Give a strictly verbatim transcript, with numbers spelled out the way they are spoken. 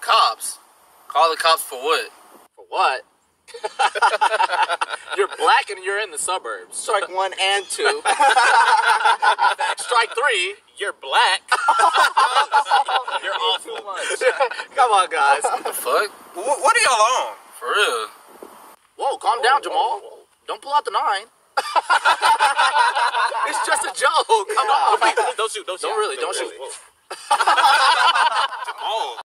cops. Call the cops for what? For what? You're black and you're in the suburbs. Strike one and two. Strike three, you're black. You're awful. Come on, guys. What the fuck? What, what are y'all on? For real? Whoa, calm down, Jamal. Don't pull out the nine. It's just a joke. Come on. Don't shoot. Don't shoot. Don't really. Don't Whoa, shoot. whoa. Jamal.